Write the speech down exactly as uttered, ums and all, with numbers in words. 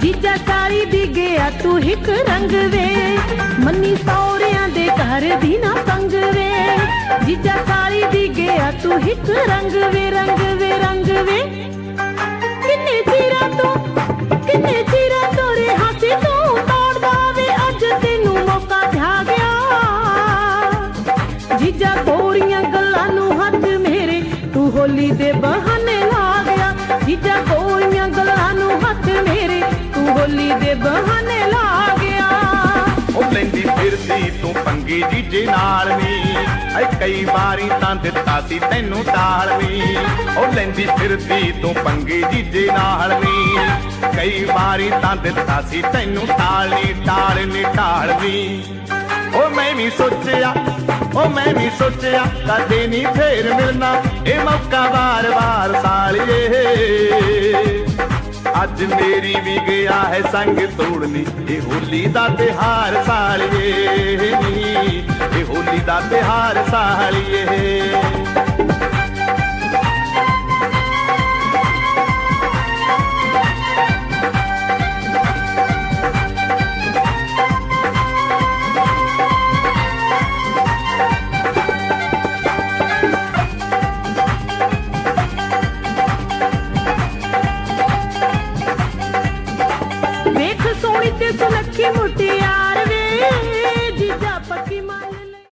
जीजा साली दी गया तू हिक रंग वे, मनी सौरियां दे घर दी ना संग वे। जीजा साली दी गया तू हिक रंग वे, रंग वे रंग वे। किन्ने चीरा तू किन्ने चीरा तोरे हाथी तू तोड़दा वे, अज तेनू मौका जा गया। जीजा गोरियां गल्लां नू हथ मेरे तू होली दे बहाने ला गया। जीजा गोरियां गल्लां नू हथ मेरे तू होली दे बहाने ला गया। ओ लैंदी फिरदी तू पंगी जीजे नाल नी, कई बारी तां दित्ता सी तैनू टाल नी। ओ लैंदी फिरदी तू पंगी जीजे नाल नी, कई बारी तां दित्ता सी तैनू टाल नी, टाल नी टाल नी। ओ मैं भी सोचिया ओ मैं भी सोचिया कदे नी फेर मिलना, ए मौका बार बार सालिए। अज मेरी भी गया है संग तोड़नी, ए होली दा त्योहार सालिए नी, ए होली दा त्योहार सालिए।